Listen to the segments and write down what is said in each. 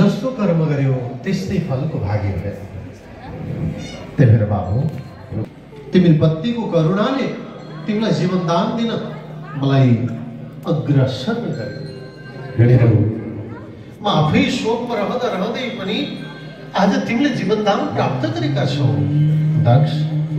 जस्तो कर्म गर्यो त्यस्तै फलको भागी भयो। त्यही भएर बाबु तिमी बत्तीको करुणाले तिमीलाई जीवन दान दिन मलाई अग्रसर गर्यो। म आफै शोकमा रहँदा रहँदै पनि आज तिमीले जीवन दान प्राप्त गरेका छौ। दक्ष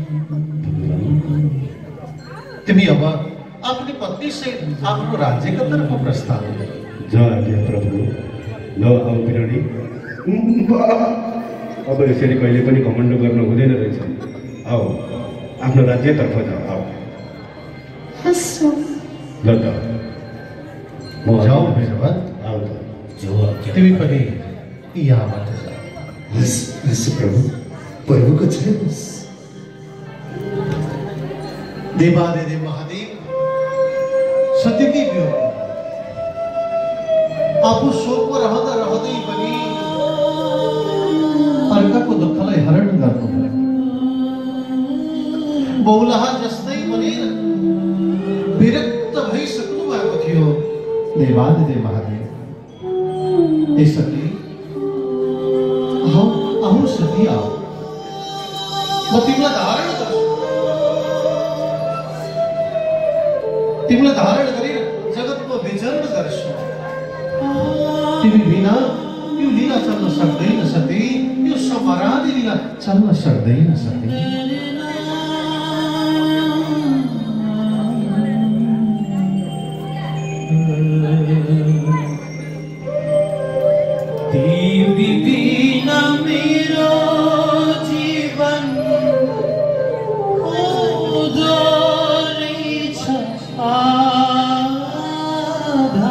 तिमी अब आफ्नो पत्नी सहित आफ्नो राज्यका तर्फ प्रस्थान जय प्रभु। ल अब बिरानी अब यसरी कहिले पनि घमण्ड गर्न हुँदैन रहेछ। आओ आफ्नो राज्यतर्फ जाऊ। आओ ल त म जाऊ भैरवत। आओ तिमी पनि यहाँबाट जा। प्रभु प्रभुको जय होस्। देवादिदेव महादेव सत्यकै वियोग आफू शोकमा रहँदा रहँदै पनि अर्काको दुःखलाई हरण गर्नुभयो। बहुलाहा जस्तै बनेर विरक्त भइसक्नु भएको थियो देवादिदेव महादेव। यसरी आऊ सती आऊ, म तिमीलाई धारण गर्छु। तिमीलाई धारण गरेर जगतमा विचरण गर्छु। तिमी बिना यो लीला चल्न सक्दैन सती, यो समरादि लीला चल्न सक्दैन सती। तिमी बिना मेरो जीवन उदारै छ आधा।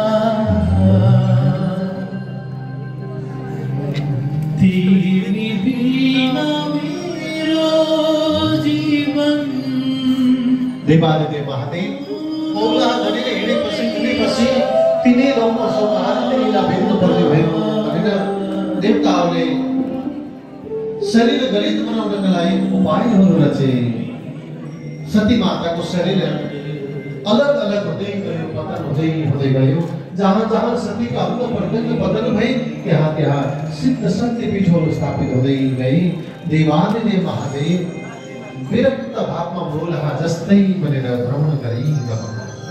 तिमी बिना मेरो जीवन। देवादिदेव महादेव बहुलाहा धनीले हिँडेपछि तिनै गाउँमा सौभाग्य लीला भेट्नु पर्ने भएको भनेर देवताहरूले शरीर गलित बनाउनका लागि उपायहरू रचे। सती माताको शरीर अलग अलग हुँदै गयो, पतन हुँदै गयो। जहाँ जहाँ सतीका अंग प्रत्यंग बदल भए त्यहाँ त्यहाँ सिद्ध शक्ति पीठहरू स्थापित हुँदै गए। देवादिदेव महादेव विरक्त भावमा बहुलाहा जस्तै बनेर भ्रमण गरिरहनु।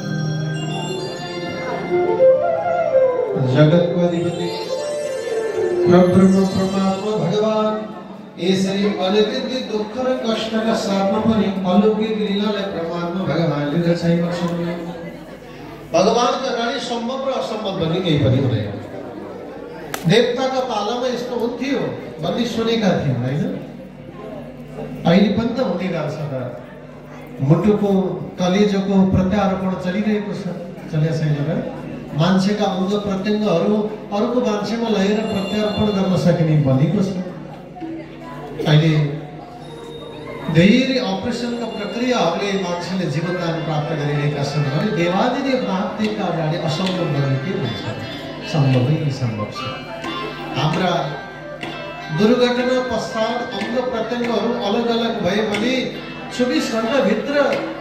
जगतको अधिपति परब्रह्म परमात्मा भगवान यसरी अलौकिक दुःख र कष्टका साथमा पनि अलौकिक लीलालाई परमात्मा भगवानले रचाइमा छन्। भगवानका अगाडि सम्भव र असम्भव भन्ने केही पनि हुँदैन। देवताका पालामा यस्तो हुन्थ्यो भन्ने सुनेका थियौँ होइन? अहिले पनि त हुने गर्छ त। मुटुको कलेजोको प्रत्यारोपण चलिरहेको छ, चलेको छैन र? मान्छेका अंग प्रत्यङ्गहरू अर्को मान्छेमा लगेर प्रत्यारोपण गर्न सकिने भनेको छ। अहिले धेरै अपरेसनका प्रक्रियाहरूले मान्छेले जीवनदान प्राप्त गरिरहेका छन् भने देवादिदेव महादेवका अगाडि असम्भव गर्ने के हुन्छ? सम्भवै सम्भव छ। हाम्रा दुर्घटना पश्चात अंग प्रत्यङ्गहरू अलग अलग भए भने 24 घण्टाभित्र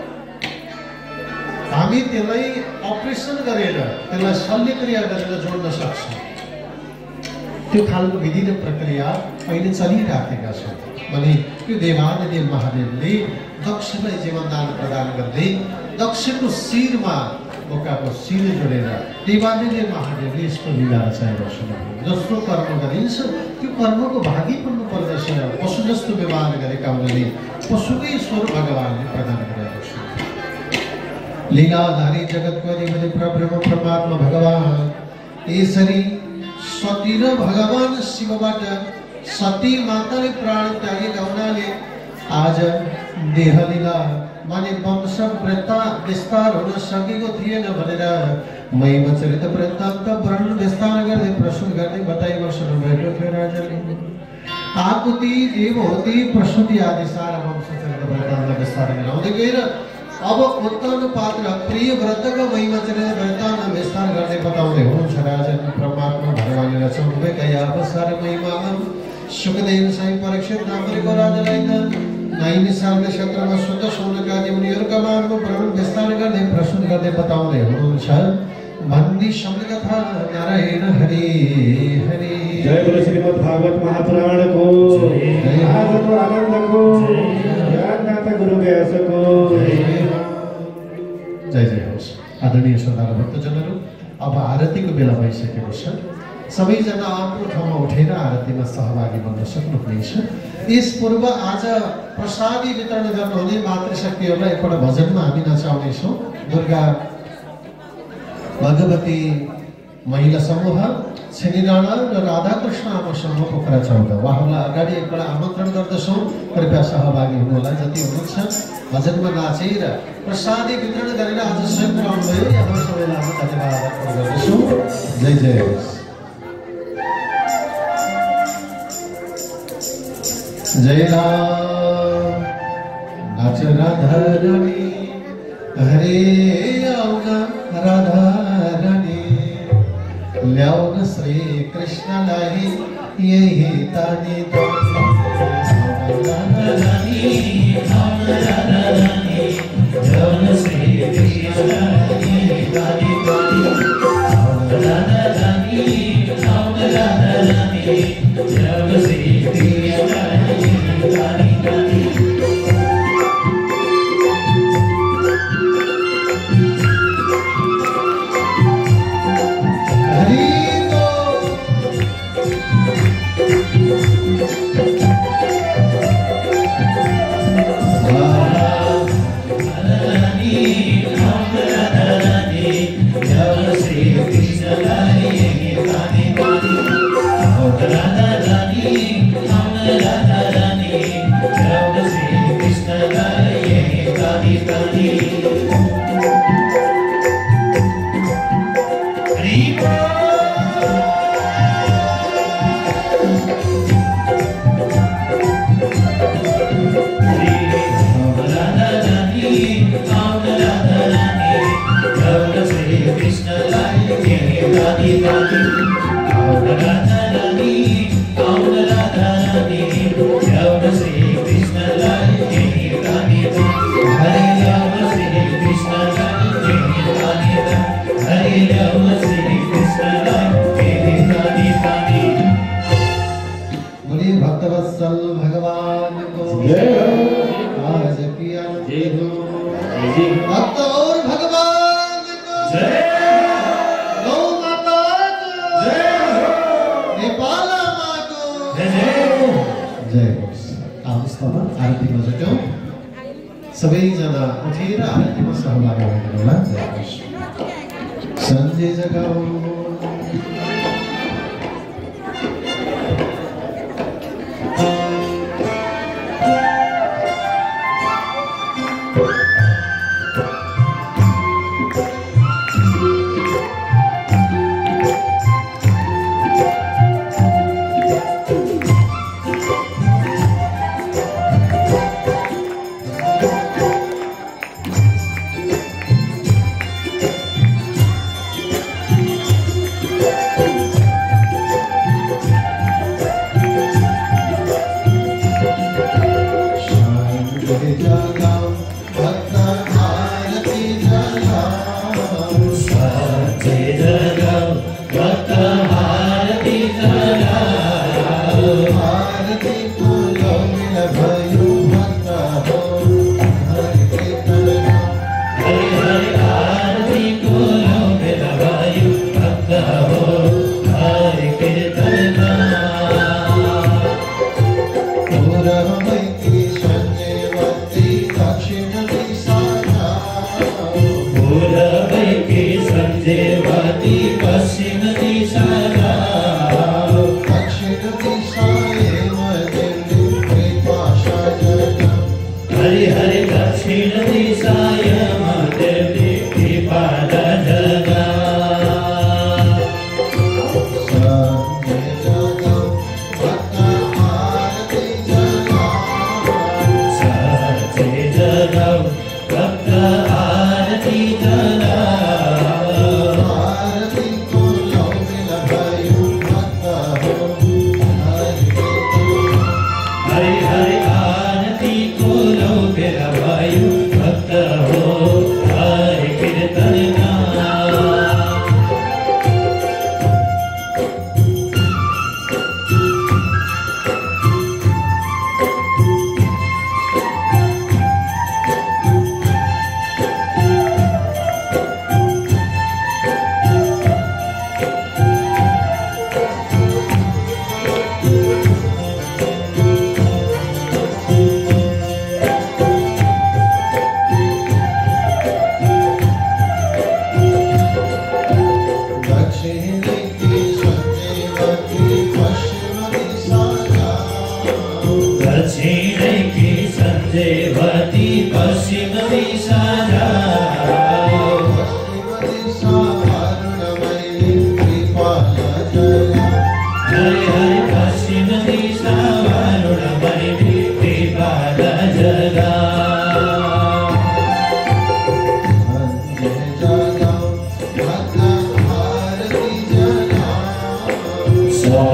हामी त्यसलाई अपरेसन गरेर त्यसलाई शल्यक्रिया गरेर जोड्न सक्छौँ। त्यो खालको विधि र प्रक्रिया अहिले चलिराखेका छन् भने त्यो देवादिदेव महादेवले दक्षलाई जीवनदान प्रदान गर्दै दक्षको शिरमा बोकाको शिर जोडेर देवादिदेव महादेवले यस्तो लीला रचाएर सुनाउनु। जस्तो कर्म गरिन्छ त्यो कर्मको भागी बन्नु पर्दछ। पशु जस्तो व्यवहार गरेका उनले पशुकै स्वर भगवानले प्रदान गरेको छ। लीलाधारी जगतको अधिपति परब्रह्म परमात्मा भगवान यसरी सती र भगवान शिवबाट सती माताले प्राण त्यागेका हुनाले आज देहलीला माने वंश विस्तार हुन सकेको थिएन भनेर महिमा चरित वृत्तान्त वर्णन विस्तार गर्दै प्रस्तुत गर्दै बताइबस्नु भएको थियो राजाले। आकुति देवहूति प्रसूति आदि सारा वंश चरित वृत्तान्त विस्तार गराउँदै गएर अब उत्तम पात्र प्रिय व्रतको महिमा चरित वृत्तान्त विस्तार गर्दै बताउँदै हुनुहुन्छ राजन परमात्मा भगवानले रचाउनु भएका अवसर महिमा सुखदेव साई परीक्षित नामको राजालाई त 9 सालले क्षेत्रमा शुद्ध सोनका मुनिहरूका मार्गको वर्णन विस्तार गर्दै प्रस्तुत गर्दै बताउँदै हुनुहुन्छ। भन्दी शब्द कथा नारायण हरि हरि। जय बोलो श्रीमद् भागवत महापुराण को, आजको आनंद को, ज्ञानदाता गुरु व्यास को। जय जय होस्। आदरणीय श्रोता भक्तजनहरू, अब आरतीको बेला भइसकेको छ। सबैजना आफ्नो ठाउँमा उठेर आरतीमा सहभागी बन्न सक्नुहुनेछ। यस पूर्व आज प्रसादी वितरण गर्नुहुने मातृशक्तिहरूलाई एकपल्ट भजनमा हामी नचाउनेछौँ। दुर्गा भगवती महिला समूह छेनी राणा र राधाकृष्ण आमा समूह पोखरा 14 उहाँहरूलाई अगाडि एकपल्ट आमन्त्रण गर्दछौँ। कृपया सहभागी हुनुहोला जति हुनुहुन्छ। भजनमा नाचेर प्रसादी वितरण गरेर आज स्वयं आउनुभयो। यहाँ सबैलाई हामी धन्यवाद अर्पण गर्दछौँ। जय जय होस्। जय राम नाच राधा रानी हरे आउन राधा रानी ल्याउन श्री कृष्णलाई यही तानी सबैजना उठेर आरतीमा सहभागी हुनुहोला। सन्जय जगाऊ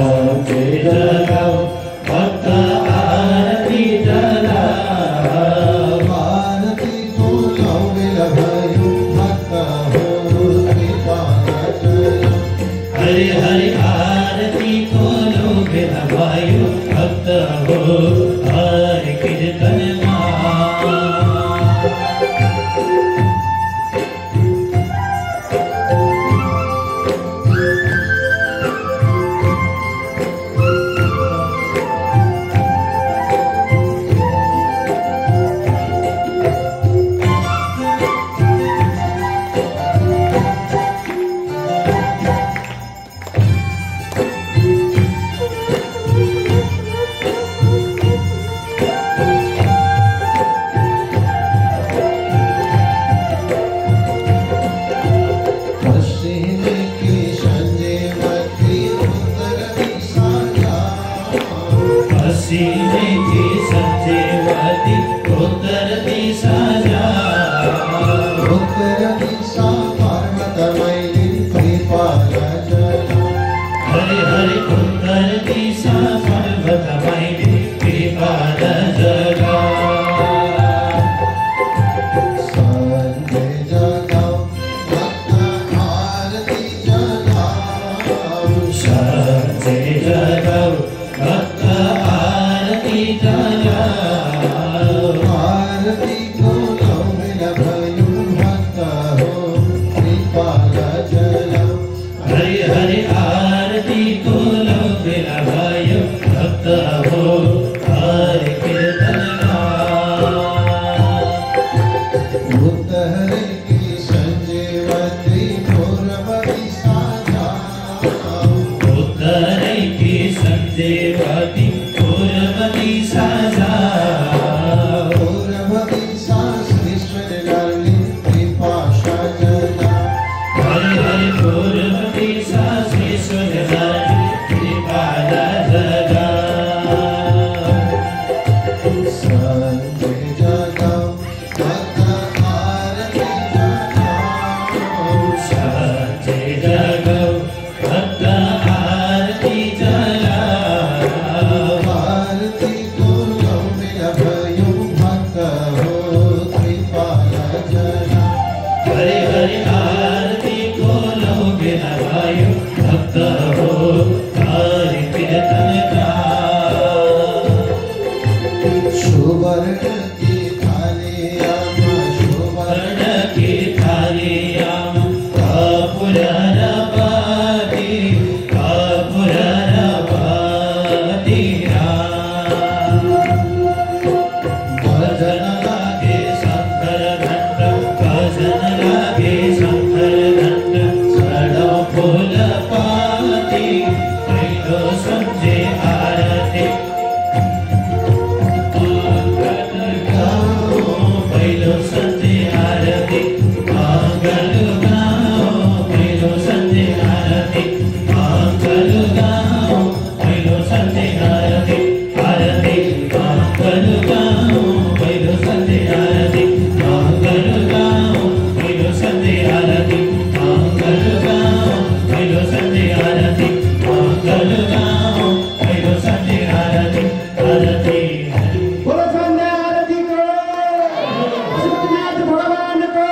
शान्ति जगाओ भक्त आरती जगाओ आरती को लाओ मेरा भाइयों भक्त हो कृपा जगाओ हरि हरि आरती को लो मेरा भाइयों भक्त हो हरि कीर्तन सीने की सत्यवती उत्तर दिशा जा उत्तर दिशा पर्वतमयी कृपा जगाओ हरि हरि उत्तर दिशा पर्वतमयी कृपा जगाओ शान्ति जगाओ भक्त आरती जगाओ शान्ति जगाओ भक्त आरती जगाओ आरती को लाओ मेरा भाइयों भक्त हो कृपा जगाओ हरि हरि आरती को लो मेरा भाइयों भक्त हो हरि कीर्तन उत्तर की संजीवती पूर्व दिशा जाओ उत्तर की संजीवती पूर्व दिशा जाओ पूर्व दिशा श्रीश्वर लाली कृपा जगाओ हरि हरि पूर्व दिशा श्री सूर्यनारायण कृपा जगाओ शान्ति जगाओ भक्त आरती जगाओ शान्ति जगाओ भक्त आरती जगाओ आरती को लाओ मेरा भाइयों भक्त हो कृपा जगाओ हरि हरि आरती को लो मेरा भाइयों भक्त हो हरि कीर्तन सुवर्ण की थालियां सुवर्ण वर्ण की थालियां कपूररवाती कपूररवाती भजन लागे शंकर घंट भजन लागे शंकर घंट सड़ो फूल पाती कैलो समझे आरती पैलो संजे आरती मंगल गाओ पैलो संजे आरती मंगल गाओ पैलो संजे आरती आरती मंगल गाओ पैलो संजे आरती मंगल गाओ पैलो संजे आरती मंगल गाओ पैलो संजे आरती मंगल गाओ पैलो संजे आरती आरती बोलो संध्या आरती को पशुपतिनाथ भगवान को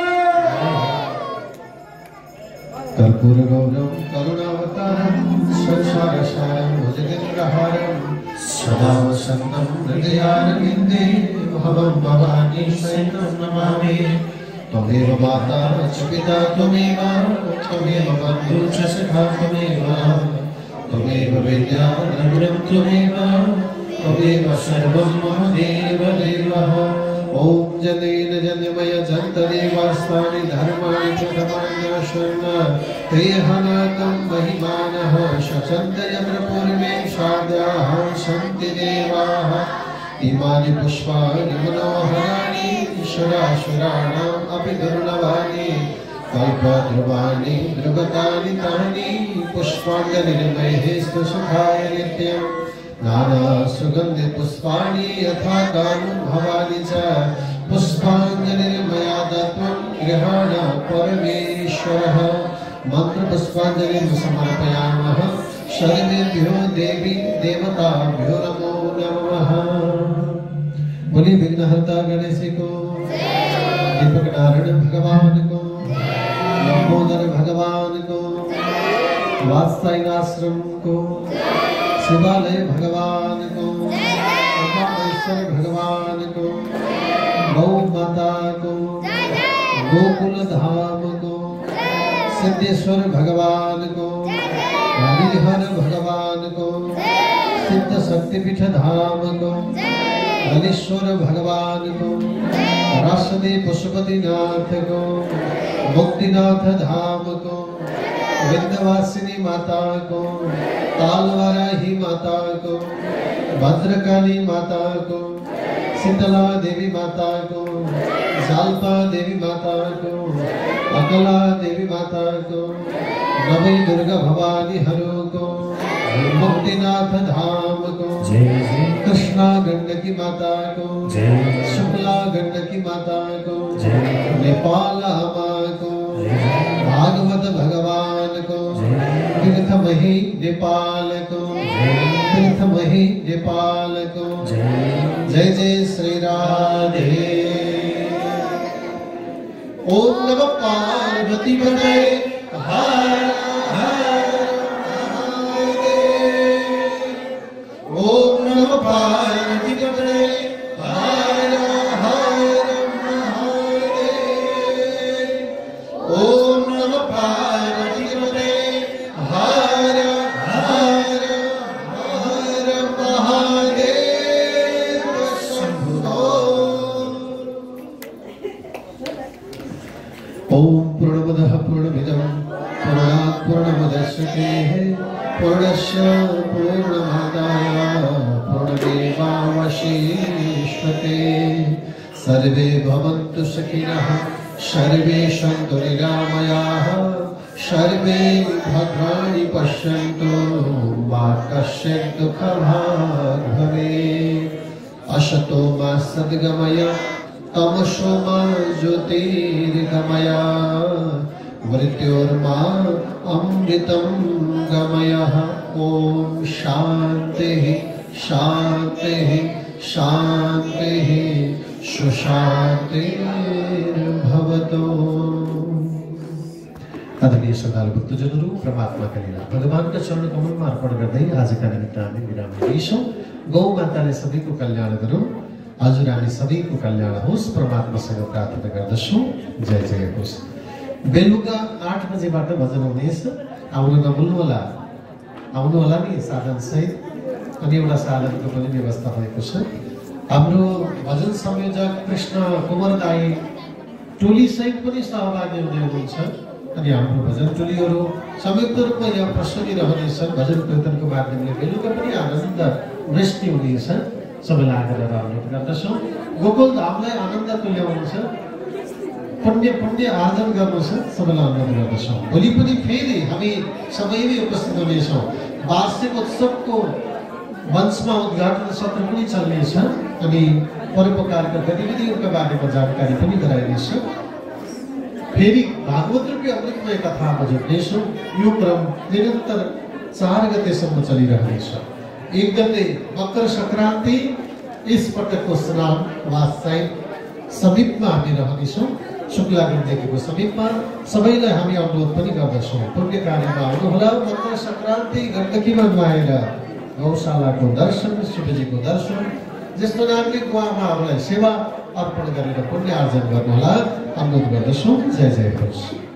कर्पूर गौरम करुणावतारम संसार सारम भुजगेन्द्रहारम सदा वसन्तं हृदयारविन्दे भवं भवानी सहितं नमामि त्वमेव माता च पिता त्वमेव बन्धु च सखा त्वमेव विद्या द्रविणं त्वमेव सर्वं मम देवदेवः ॐ जनेन जन्मय जन्तदेवास्तानि धर्माणि च धर्माण्यशर्ण ते हनातं महिमानः शचन्तयत्र पूर्वे शाद्याः सन्ति देवाः इमानि पुष्पाणि मनोहराणि शराशुराणाम् अपि दुर्लभानि कल्पद्रुमाणि द्रुगतानि तानि पुष्पाञ्जलिर्मैः सुखाय नित्यम् नाना सुगंधि पुष्पाणि यथा कामुभवानि च पुष्पाञ्जलिर्मया दत्तं गृहाण परमेश्वरः मंत्र पुष्पाञ्जलिं समर्पयामः सर्वेभ्यो देवी देवताभ्यो नमो नमः। बोलिए विघ्नहर्ता गणेश को, दीपक नारायण भगवान को, लंबोदर भगवान को, वात्सायनाश्रम को, शिवालय भगवान को, उमामेश्वर भगवान को, गौ माता को, गोकुल धाम को, सिद्धेश्वर भगवान को, हरिहर भगवान को, सिद्ध शक्तिपीठ धाम को, हरीश्वर भगवान को, राष्ट्रदेव पशुपतिनाथ को, मुक्तिनाथ धाम को, विंध्यवासिनी माता को, तालवाराही माता को, भद्रकाली माता को, शीतला देवी माता को, जालपा देवी माता को, अकला देवी माता को, नवी दुर्गा भवानी हरो को, मुक्तिनाथ धाम को, कृष्णा गंडकी माता को, शुक्ला गंडकी माता को, नेपाल माँ को, भागवत भगवान को, तीर्थमही नेपाल को, तीर्थमही नेपाल को। जय जय श्री राधे। ओम नमः पार्वती पते हर हर महादेव। ओम नमः पार्वती पते हर हर महादेव। ओम नमः पार्वती पते हर हर महादेव। ओम पूर्णमदः पूर्णमिदं पूर्णात् पूर्णमुदच्यते पूर्णस्य पूर्णमादाय पूर्णमेवावशिष्यते। सर्वे भवन्तु सुखिनः सर्वे सन्तु निरामयाः सर्वे भद्राणि पश्यन्तु मा कश्चित् दुःखभाग् भवेत्। असतो मा सद्गमय तमसो मा ज्योतिर्गमय मृत्योर्मा अमृतं गमयः। ओम शान्तिः शान्तिः शान्तिः सुशान्तिर्भवतु। आदरणीय श्रद्धालु भक्तजनहरू, परमात्माका लीला भगवानका चरण कमलमा अर्पण गर्दै आजका निमित्त हामी विराम लिन्छौँ। गौ माताले सबैको कल्याण गरौँ। हजुर हामी सबैको कल्याण होस् परमात्मासँग प्रार्थना गर्दछौँ। जय जय होस्। बेलुका 8 बजेबाट भजन हुनेछ। आउनु नभुल्नुहोला, आउनुहोला नि साधन सहित। अनि एउटा साधनको पनि व्यवस्था भएको छ। हाम्रो भजन संयोजक कृष्ण कुमार दाई टोली सहित पनि सहभागी हुनुहुन्छ। अनि हाम्रो भजन टोलीहरू संयुक्त रूपमा यहाँ प्रस्तुतिरहनेछन्। भजन कीर्तनको माध्यमले बेलुका पनि आनन्द वृष्टि हुनेछ। सबैलाई आदर अनुरोध गर्दछौँ। गोकुल धामलाई आनन्द तुल्याउनु छ, पुण्य आर्जन गर्नु छ। सबैलाई अनुरोध गर्दछौँ। भोलि पनि फेरि हामी सबैले उपस्थित हुनेछौँ। वार्षिक उत्सवको मञ्चमा उद्घाटन सत्र पनि चल्नेछ। अनि परोपकारका गतिविधिहरूका बारेमा जानकारी पनि गराइनेछ। फेरि भागवत रूपी अमृतमय कथामा जुट्नेछौँ। यो क्रम निरन्तर 4 गतेसम्म चलिरहनेछ। 1 गते मकर संक्रान्ति, इस पटकको स्नान वात्सायन समीपमा हामी रहनेछौँ। शुक्ला गण्डकीको समीपमा। सबैलाई हामी अनुरोध पनि गर्दछौँ, पुण्य कार्यमा आउनुहोला। मकर संक्रान्ति गण्डकीमा नुहाएर गौशालाको दर्शन, शिवजीको दर्शन, जस्तो नागरिक उहाँहरूलाई सेवा अर्पण गरेर पुण्य आर्जन गर्नुहोला अनुरोध गर्दछौँ। जय जय होस्।